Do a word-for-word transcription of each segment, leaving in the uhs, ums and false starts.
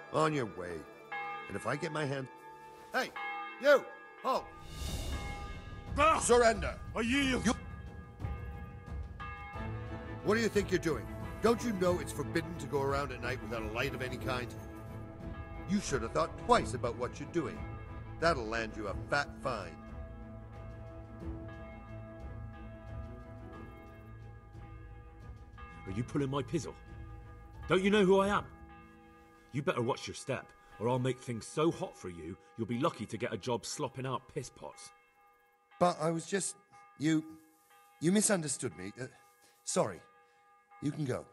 On your way. And if I get my hand... Hey! You! Halt! Ah! Surrender! I yield! You... What do you think you're doing? Don't you know it's forbidden to go around at night without a light of any kind? You should have thought twice about what you're doing. That'll land you a fat fine. Are you pulling my pizzle? Don't you know who I am? You better watch your step, or I'll make things so hot for you, you'll be lucky to get a job slopping out piss pots. But I was just... You... You misunderstood me. Uh, sorry. You can go.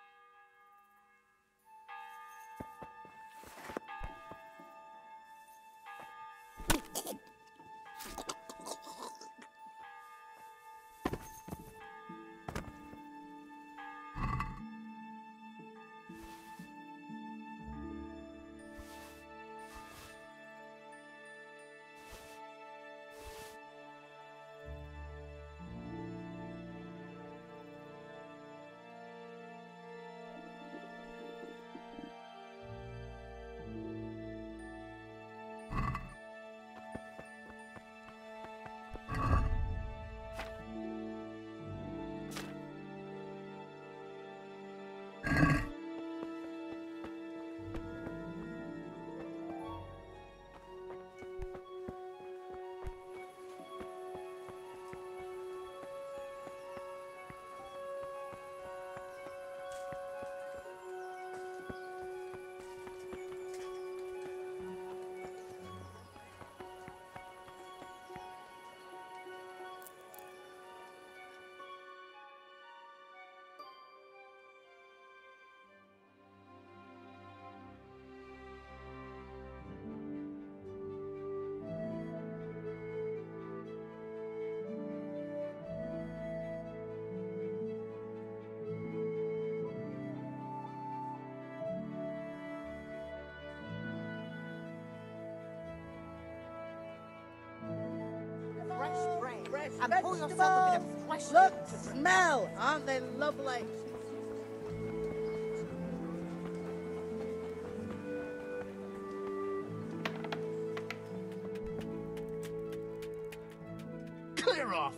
And pour yourself a bit of fresh. Look, smell! Aren't they lovely? Clear off!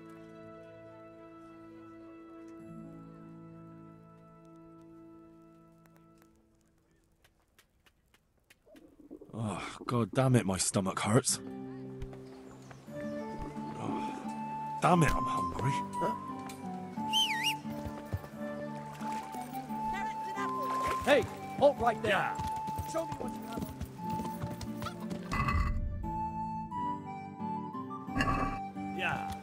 Oh, God damn it, my stomach hurts. Damn it, I'm hungry. Huh? Hey, halt right there. Yeah. Show me what you have. Yeah.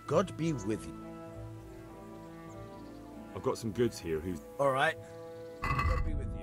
God be with you. I've got some goods here who's... All right. God be with you.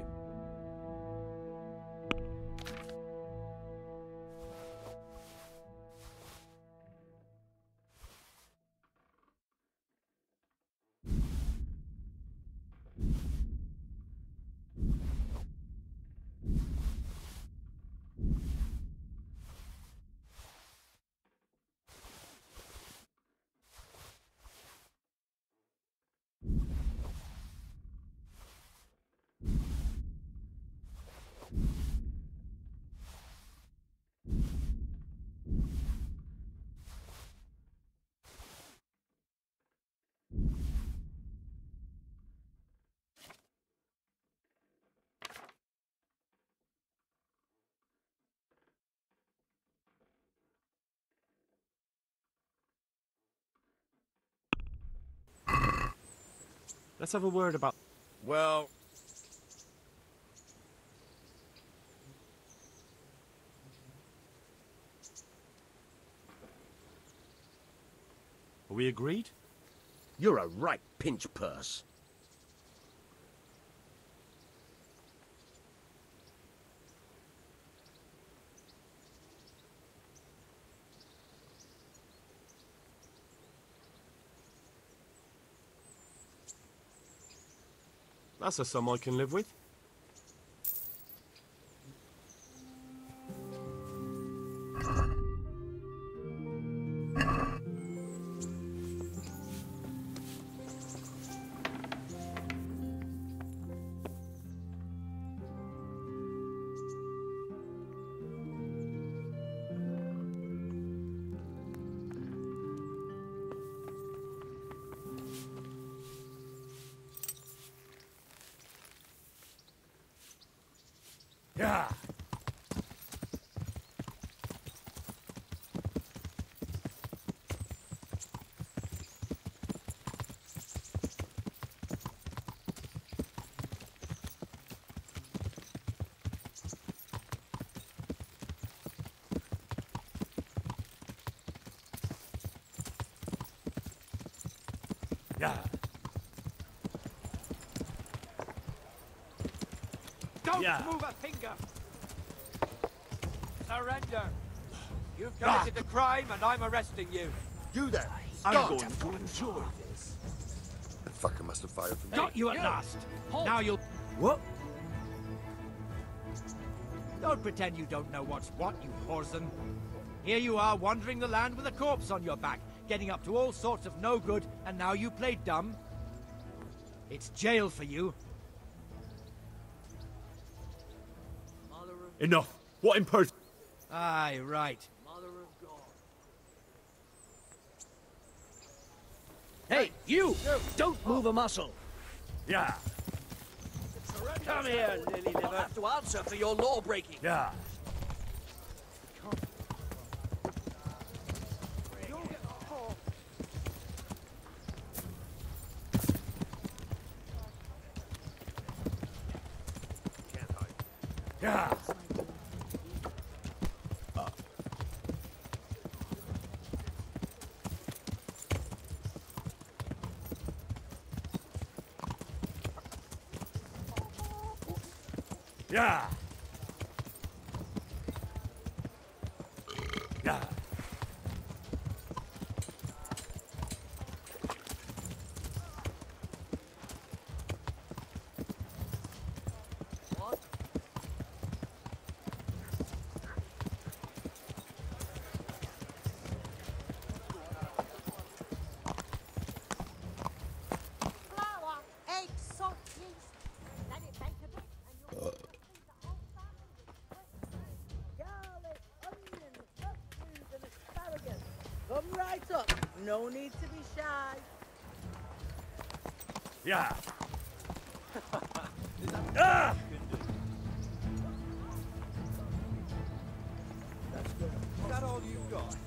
Let's have a word about... Well... Are we agreed? You're a right pinch purse. That's a sum I can live with. Yeah. Yeah. Don't Yeah. move a finger! Surrender! You've committed a crime and I'm arresting you. Do that. I'm Stop. going to enjoy this. That fucker must have fired from Got you at you. last. Halt. Now you'll... What? Don't pretend you don't know what's what, you whoreson. Here you are wandering the land with a corpse on your back, getting up to all sorts of no good, and now you play dumb? It's jail for you. Enough! What in person? Aye, right. Hey, you! Don't move a muscle. Yeah. Come here, lily liver. have to answer for your law breaking. Yeah. Yeah. Yeah. Yeah. Flour, eggs, salt, yeast. Let it bake a bit, and you'll feed the whole family. Garlic, onions, mushrooms, and asparagus. Come right up. No need to be shy. Yeah. Ah! Is that all you've got?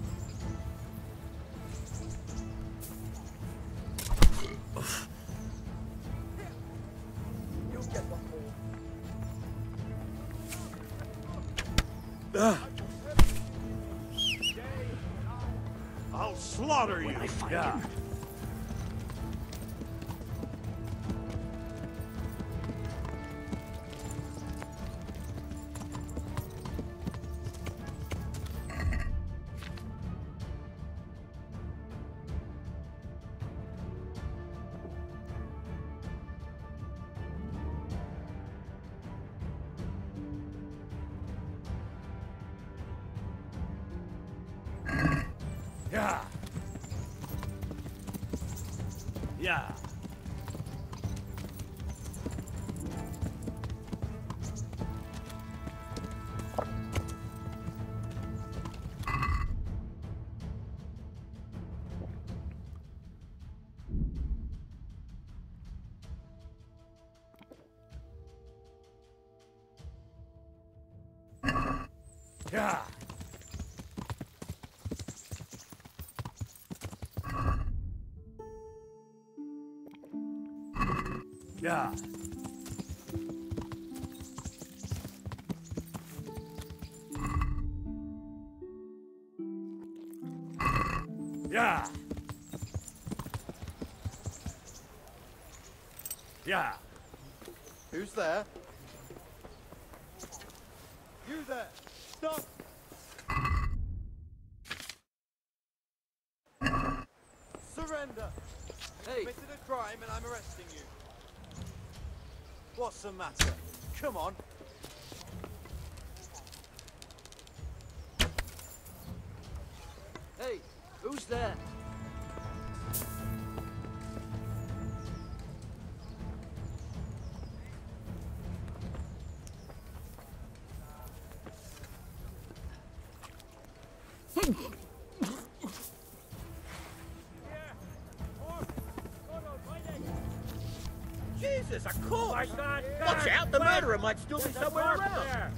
You'll get one more. Ah! I'll slaughter you. When I find Yeah. him. Yeah. Yeah. Yeah. Yeah. Yeah. Yeah. Who's there? You there! Stop! Surrender! Hey, Committed a crime and I'm arresting you. What's the matter? Come on. hey, who's there? Jesus, a corpse! Watch out, the murderer might still be somewhere around.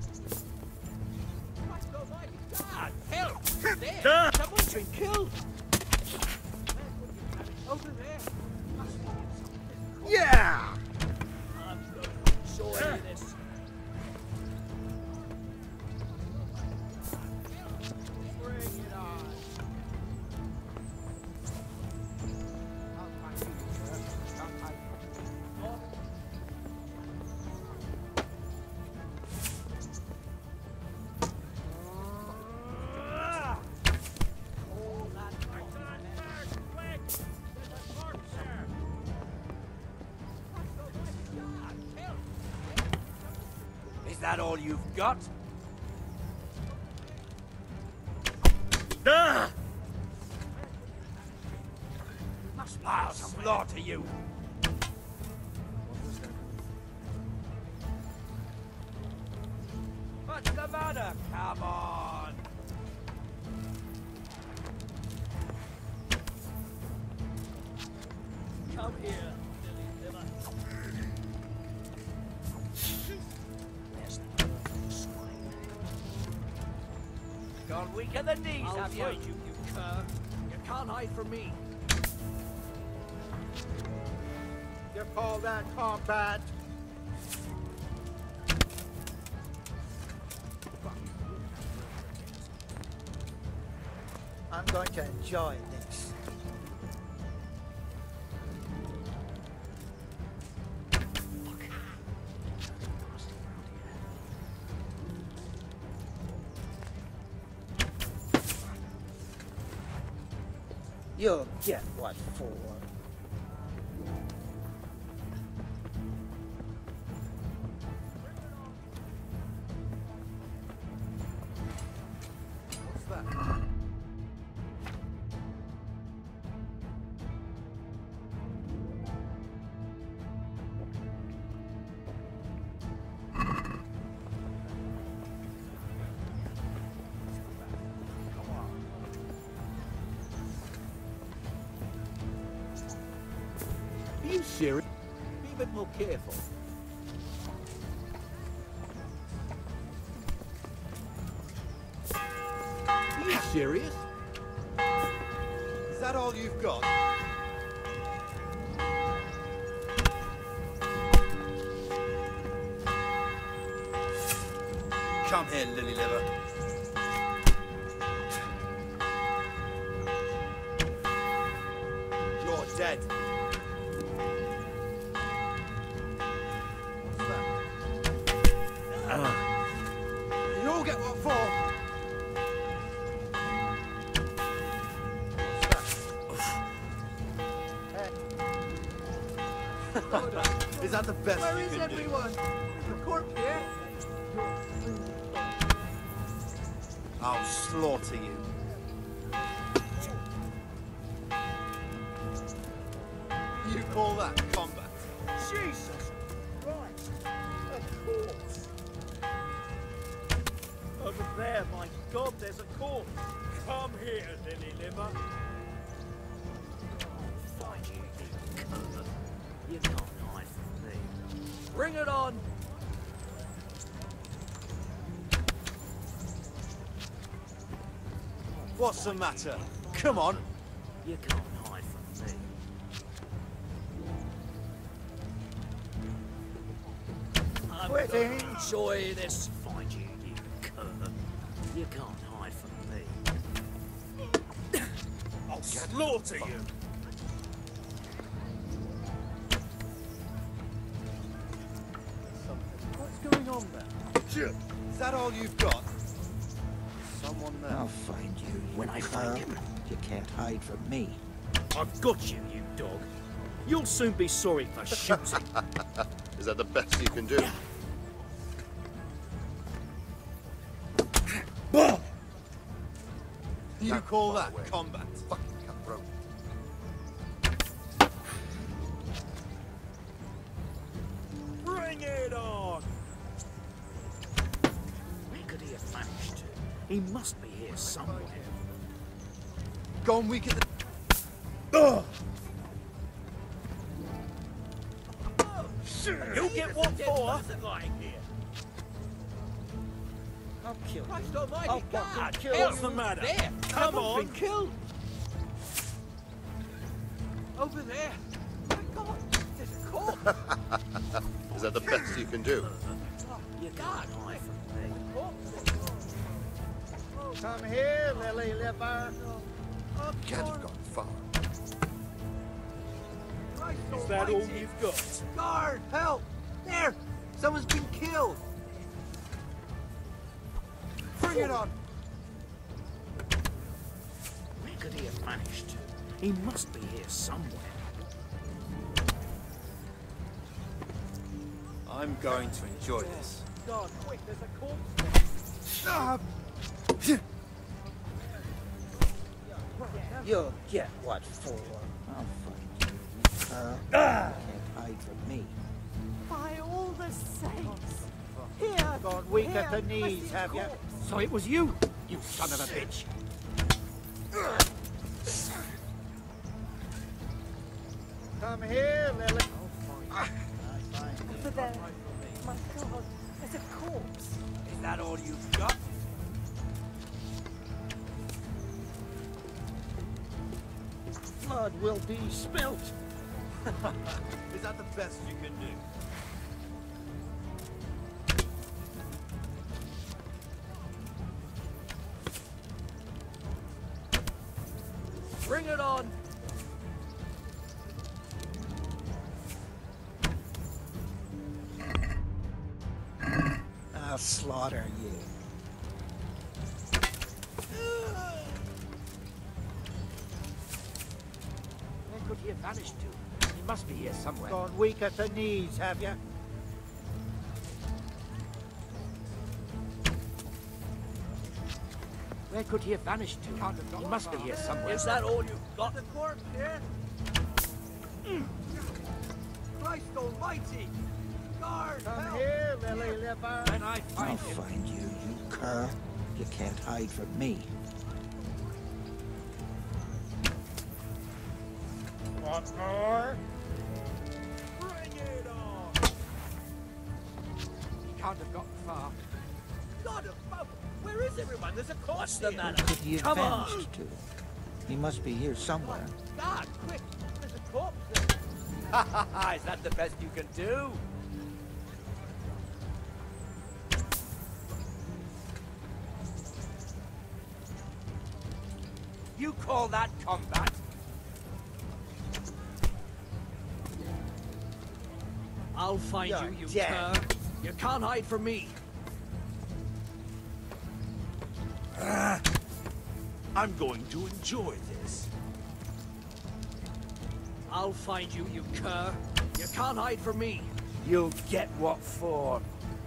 God, help! There! Someone's been killed! Over there! Yeah! I'm going to enjoy this. Bring it on! Is that all you've got? Ah! I'll slaughter you! What's the matter? Come on! Come here, Lily Liver. There's the swine. Gone weak at the knees, I'll have you? find you, you cur. You can't hide from me. You call that combat? I'm going to enjoy this. You'll get what for. What's that? Are you serious? Be a bit more careful. Are you serious? Is that all you've got? Come here, Lily Liver. Is that the best Where you is can do? everyone? The corpse here? I'll slaughter you. You call that combat? Jesus Christ! A corpse! Over there, my God, there's a corpse! Come here, lily liver! Find you, you cur. You can't hide from me. Bring it on! What's the matter? Come on. You can't hide from me. I'm Quit gonna it. enjoy this. Find you, you cur. You can't hide from me. I'll slaughter you. What's going on there? Is that all you've got? Someone there. I'll find you. When I find him. You can't hide from me. I've got you, you dog. You'll soon be sorry for shooting. Is that the best you can do? You call that combat? Fucking cutthroat. Bring it on! Where could he have managed to? He must be here somewhere. Gone weak at the... Ugh! You'll get what for? Lying here. I'll kill you. Christ almighty, I'll God! fucking kill What's you. the matter? There! Come Someone's on! been killed! Over there! My God! There's a corpse! Is that the best you can do? You can't hide from me. Come here, lily liver. Can't have gone far. Christ Is that all almighty. you've got? Guard! Help! There! Someone's been killed! Bring it on! Where could he have managed to? He must be here somewhere. I'm going to enjoy this. God, quick, there's a corpse there! You'll get what for. I'll find you. Uh, you can't hide from me. By all the saints! Here! Gone weak here, at the I knees, see a have you? corpse. So it was you, you son of a bitch. Come here, lily. Over there. My God, there's a corpse. Is that all you've got? Blood will be spilt. Is that the best you can do? Bring it on! I'll slaughter you. Where could he have vanished to? He must be here somewhere. Gone weak at the knees, have you? Where could he have vanished to? Can't have gone. He must be here somewhere. Is that all you've got? The corpse here? Christ almighty! Guard! Come help! here, lily liver. When I I'll find him, find you, you cur. You can't hide from me. What more? Bring it on! he can't have gotten far. God above! Where is everyone? There's a corpse What's the here. matter? Could he have Come on! vanished to? He must be here somewhere. God, quick! There's a corpse there! Ha ha ha! Is that the best you can do? You call that combat? I'll find You're you, you dead. cur! You can't hide from me! I'm going to enjoy this. I'll find you, you cur! You can't hide from me. You'll get what for.